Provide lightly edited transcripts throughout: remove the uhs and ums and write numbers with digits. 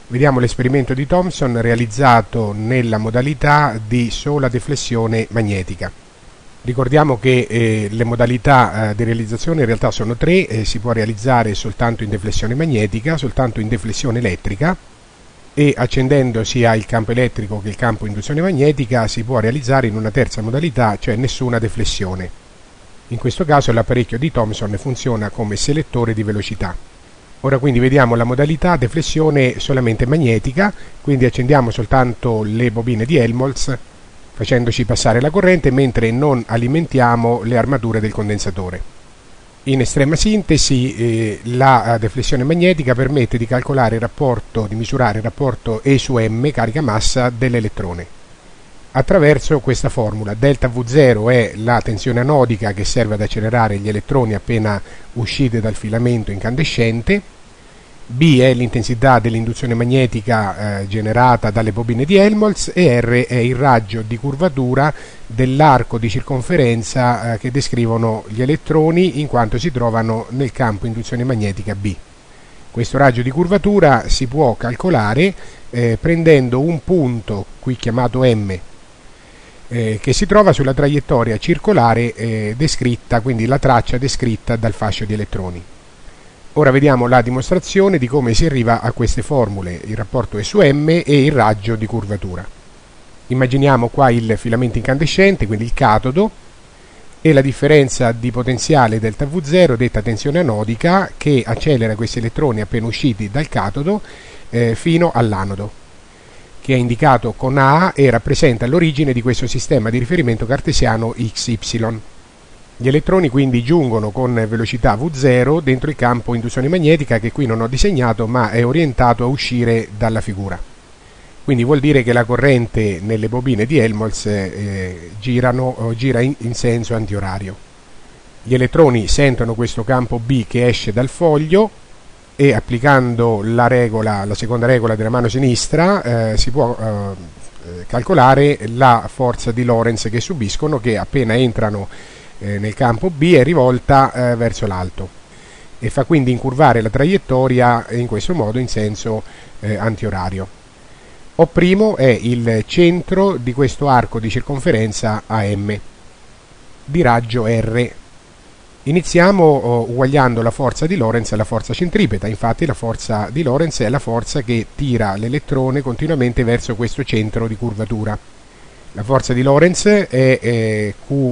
Vediamo l'esperimento di Thomson realizzato nella modalità di sola deflessione magnetica. Ricordiamo che le modalità di realizzazione in realtà sono tre, si può realizzare soltanto in deflessione magnetica, soltanto in deflessione elettrica e accendendo sia il campo elettrico che il campo induzione magnetica si può realizzare in una terza modalità, cioè nessuna deflessione. In questo caso l'apparecchio di Thomson funziona come selettore di velocità. Ora quindi vediamo la modalità deflessione solamente magnetica, quindi accendiamo soltanto le bobine di Helmholtz facendoci passare la corrente mentre non alimentiamo le armature del condensatore. In estrema sintesi la deflessione magnetica permette di calcolare il rapporto, di misurare il rapporto E su m carica massa dell'elettrone. Attraverso questa formula, delta V0 è la tensione anodica che serve ad accelerare gli elettroni appena usciti dal filamento incandescente, B è l'intensità dell'induzione magnetica generata dalle bobine di Helmholtz e R è il raggio di curvatura dell'arco di circonferenza che descrivono gli elettroni in quanto si trovano nel campo induzione magnetica B. Questo raggio di curvatura si può calcolare prendendo un punto, qui chiamato M, che si trova sulla traiettoria circolare descritta, quindi la traccia descritta dal fascio di elettroni. Ora vediamo la dimostrazione di come si arriva a queste formule, il rapporto E su m e il raggio di curvatura. Immaginiamo qua il filamento incandescente, quindi il catodo, e la differenza di potenziale delta V0 detta tensione anodica che accelera questi elettroni appena usciti dal catodo fino all'anodo, che è indicato con A e rappresenta l'origine di questo sistema di riferimento cartesiano XY. Gli elettroni quindi giungono con velocità V0 dentro il campo induzione magnetica che qui non ho disegnato ma è orientato a uscire dalla figura. Quindi vuol dire che la corrente nelle bobine di Helmholtz gira in senso antiorario. Gli elettroni sentono questo campo B che esce dal foglio e applicando la seconda regola della mano sinistra si può calcolare la forza di Lorentz che subiscono, che appena entrano nel campo B è rivolta verso l'alto e fa quindi incurvare la traiettoria in questo modo in senso antiorario. O' è il centro di questo arco di circonferenza AM di raggio R. Iniziamo uguagliando la forza di Lorentz alla forza centripeta. Infatti la forza di Lorentz è la forza che tira l'elettrone continuamente verso questo centro di curvatura. La forza di Lorentz è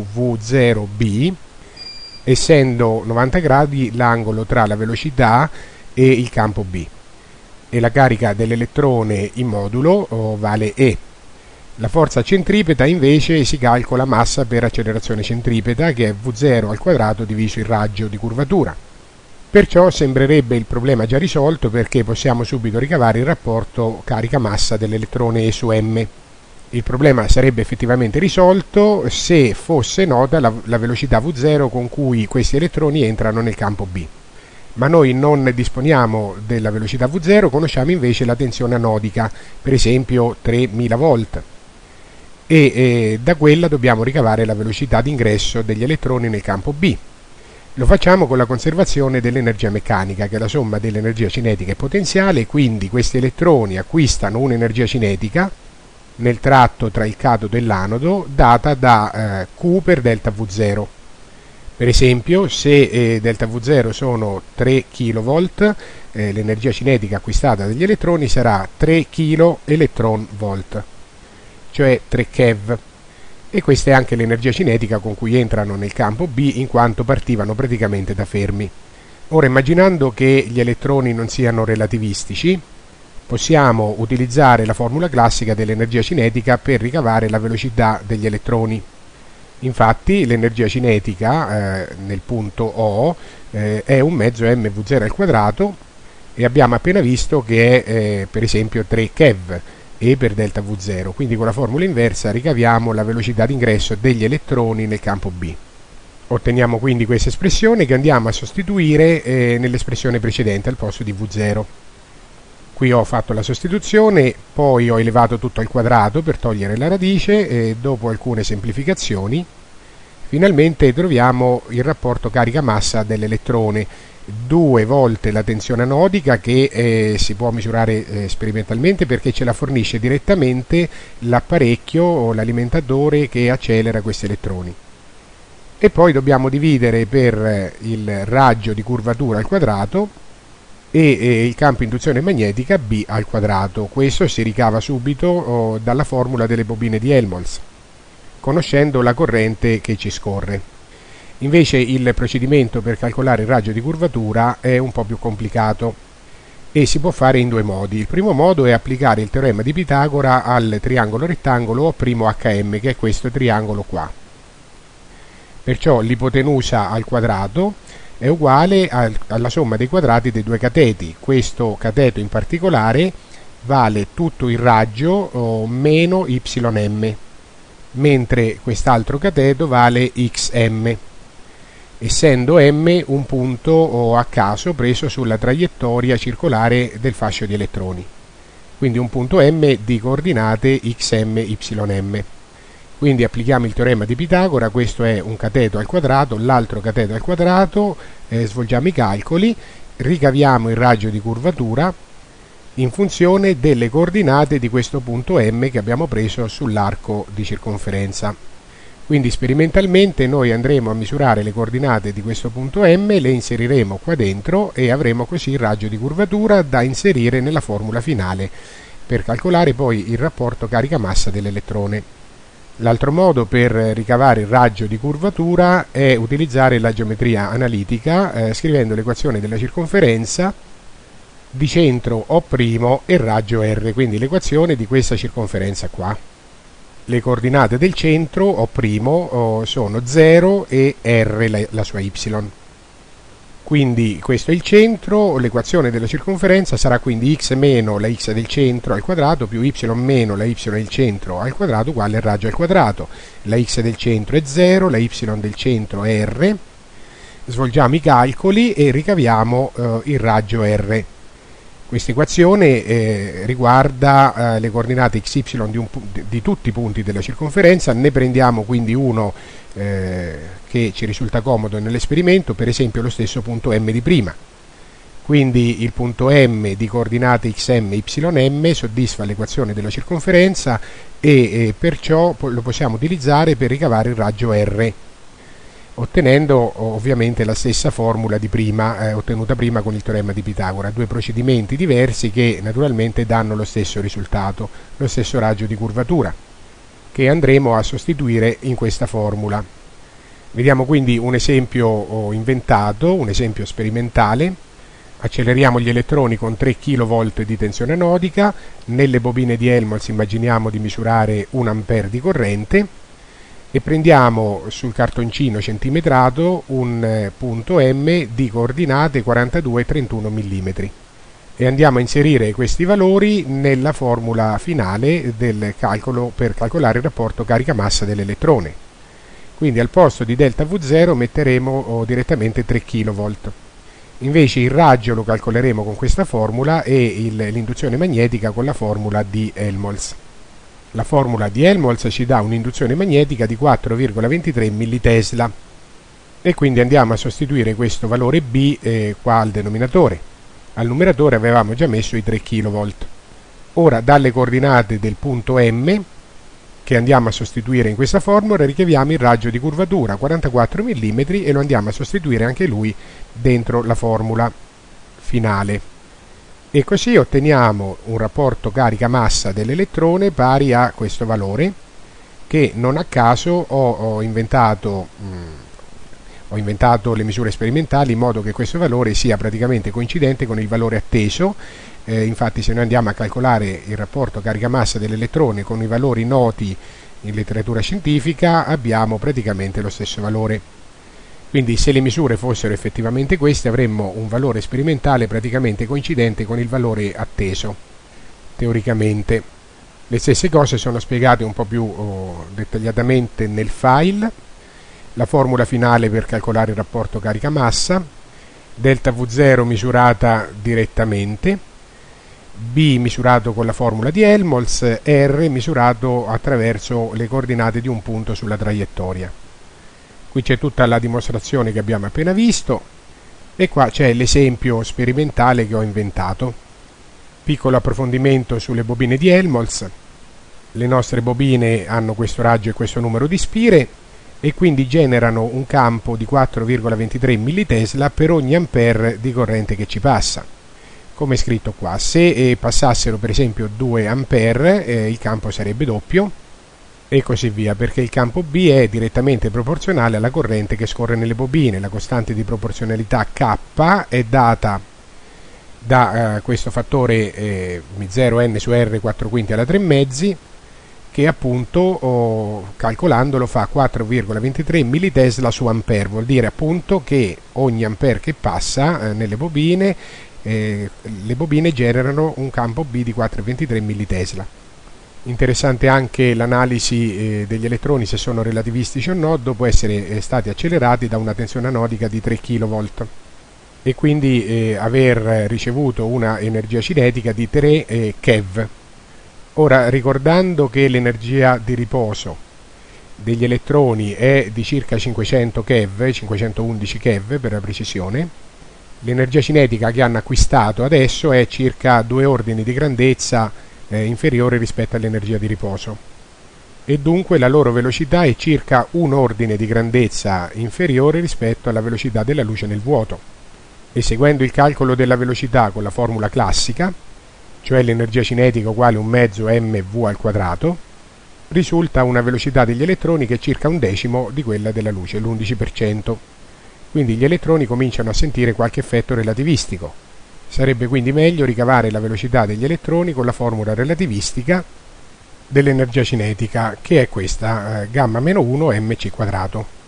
QV0B, essendo 90 gradi l'angolo tra la velocità e il campo B. E la carica dell'elettrone in modulo vale E. La forza centripeta invece si calcola massa per accelerazione centripeta, che è V0 al quadrato diviso il raggio di curvatura. Perciò sembrerebbe il problema già risolto perché possiamo subito ricavare il rapporto carica-massa dell'elettrone E su m. Il problema sarebbe effettivamente risolto se fosse nota la velocità V0 con cui questi elettroni entrano nel campo B. Ma noi non disponiamo della velocità V0, conosciamo invece la tensione anodica, per esempio 3000 volt, e da quella dobbiamo ricavare la velocità d'ingresso degli elettroni nel campo B. Lo facciamo con la conservazione dell'energia meccanica, che è la somma dell'energia cinetica e potenziale, quindi questi elettroni acquistano un'energia cinetica nel tratto tra il catodo e l'anodo data da Q per delta V0. Per esempio, se delta V0 sono 3 kV, l'energia cinetica acquistata dagli elettroni sarà 3 kV electron volt, cioè 3 keV. E questa è anche l'energia cinetica con cui entrano nel campo B in quanto partivano praticamente da fermi. Ora, immaginando che gli elettroni non siano relativistici, possiamo utilizzare la formula classica dell'energia cinetica per ricavare la velocità degli elettroni. Infatti l'energia cinetica nel punto O è un mezzo mv0 al quadrato e abbiamo appena visto che è per esempio 3 keV E per delta V0, quindi con la formula inversa ricaviamo la velocità d'ingresso degli elettroni nel campo B. Otteniamo quindi questa espressione che andiamo a sostituire nell'espressione precedente al posto di V0. Qui ho fatto la sostituzione, poi ho elevato tutto al quadrato per togliere la radice e dopo alcune semplificazioni finalmente troviamo il rapporto carica-massa dell'elettrone 2 volte la tensione anodica che si può misurare sperimentalmente perché ce la fornisce direttamente l'apparecchio o l'alimentatore che accelera questi elettroni. E poi dobbiamo dividere per il raggio di curvatura al quadrato e il campo induzione magnetica B al quadrato. Questo si ricava subito dalla formula delle bobine di Helmholtz, conoscendo la corrente che ci scorre. Invece il procedimento per calcolare il raggio di curvatura è un po' più complicato e si può fare in 2 modi. Il primo modo è applicare il teorema di Pitagora al triangolo rettangolo O'H(m), che è questo triangolo qua. Perciò l'ipotenusa al quadrato è uguale alla somma dei quadrati dei 2 cateti. Questo cateto in particolare vale tutto il raggio meno Ym, mentre quest'altro cateto vale Xm, essendo m un punto a caso preso sulla traiettoria circolare del fascio di elettroni. Quindi un punto m di coordinate xm, ym. Quindi applichiamo il teorema di Pitagora, questo è un cateto al quadrato, l'altro cateto al quadrato, svolgiamo i calcoli, ricaviamo il raggio di curvatura in funzione delle coordinate di questo punto M che abbiamo preso sull'arco di circonferenza. Quindi sperimentalmente noi andremo a misurare le coordinate di questo punto M, le inseriremo qua dentro e avremo così il raggio di curvatura da inserire nella formula finale per calcolare poi il rapporto carica-massa dell'elettrone. L'altro modo per ricavare il raggio di curvatura è utilizzare la geometria analitica scrivendo l'equazione della circonferenza di centro O' e raggio R, quindi l'equazione di questa circonferenza qua. Le coordinate del centro O' sono 0 e R la sua y. Quindi questo è il centro, l'equazione della circonferenza sarà quindi x meno la x del centro al quadrato più y meno la y del centro al quadrato uguale al raggio al quadrato. La x del centro è 0, la y del centro è R. Svolgiamo i calcoli e ricaviamo il raggio R. Questa equazione riguarda le coordinate xy di tutti i punti della circonferenza, ne prendiamo quindi uno che ci risulta comodo nell'esperimento, per esempio lo stesso punto M di prima. Quindi il punto M di coordinate xm, ym soddisfa l'equazione della circonferenza e perciò lo possiamo utilizzare per ricavare il raggio R, ottenendo ovviamente la stessa formula di prima, ottenuta prima con il teorema di Pitagora. 2 procedimenti diversi che naturalmente danno lo stesso risultato, lo stesso raggio di curvatura, che andremo a sostituire in questa formula. Vediamo quindi un esempio inventato, un esempio sperimentale. Acceleriamo gli elettroni con 3 kV di tensione anodica. Nelle bobine di Helmholtz immaginiamo di misurare 1 A di corrente e prendiamo sul cartoncino centimetrato un punto M di coordinate 42 e 31 mm e andiamo a inserire questi valori nella formula finale del calcolo per calcolare il rapporto carica-massa dell'elettrone. Quindi al posto di delta V0 metteremo direttamente 3 kV. Invece il raggio lo calcoleremo con questa formula e l'induzione magnetica con la formula di Helmholtz. La formula di Helmholtz ci dà un'induzione magnetica di 4,23 millitesla e quindi andiamo a sostituire questo valore B qua al denominatore. Al numeratore avevamo già messo i 3 kV. Ora dalle coordinate del punto M che andiamo a sostituire in questa formula ricaviamo il raggio di curvatura 44 mm e lo andiamo a sostituire anche lui dentro la formula finale. E così otteniamo un rapporto carica-massa dell'elettrone pari a questo valore che non a caso ho inventato le misure sperimentali in modo che questo valore sia praticamente coincidente con il valore atteso. Infatti se noi andiamo a calcolare il rapporto carica-massa dell'elettrone con i valori noti in letteratura scientifica abbiamo praticamente lo stesso valore. Quindi se le misure fossero effettivamente queste avremmo un valore sperimentale praticamente coincidente con il valore atteso, teoricamente. Le stesse cose sono spiegate un po' più dettagliatamente nel file. La formula finale per calcolare il rapporto carica-massa, delta V0 misurata direttamente, B misurato con la formula di Helmholtz, R misurato attraverso le coordinate di un punto sulla traiettoria. Qui c'è tutta la dimostrazione che abbiamo appena visto E qua c'è l'esempio sperimentale che ho inventato. Piccolo approfondimento sulle bobine di Helmholtz. Le nostre bobine hanno questo raggio e questo numero di spire e quindi generano un campo di 4,23 millitesla per ogni ampere di corrente che ci passa. Come è scritto qua, se passassero per esempio 2 ampere il campo sarebbe doppio e così via, perché il campo B è direttamente proporzionale alla corrente che scorre nelle bobine. La costante di proporzionalità K è data da questo fattore 0n su r 4 quinti alla 3 mezzi, che appunto calcolandolo fa 4,23 millitesla su ampere. Vuol dire appunto che ogni ampere che passa nelle bobine, le bobine generano un campo B di 4,23 millitesla. Interessante anche l'analisi degli elettroni, se sono relativistici o no, dopo essere stati accelerati da una tensione anodica di 3 kV e quindi aver ricevuto una energia cinetica di 3 keV. Ora, ricordando che l'energia di riposo degli elettroni è di circa 500 keV, 511 keV per la precisione, l'energia cinetica che hanno acquistato adesso è circa 2 ordini di grandezza inferiore rispetto all'energia di riposo e dunque la loro velocità è circa un ordine di grandezza inferiore rispetto alla velocità della luce nel vuoto. E seguendo il calcolo della velocità con la formula classica, cioè l'energia cinetica uguale 1 mezzo mv al quadrato, risulta una velocità degli elettroni che è circa un decimo di quella della luce, l'11%. Quindi gli elettroni cominciano a sentire qualche effetto relativistico. Sarebbe quindi meglio ricavare la velocità degli elettroni con la formula relativistica dell'energia cinetica, che è questa, gamma-1 mc quadrato.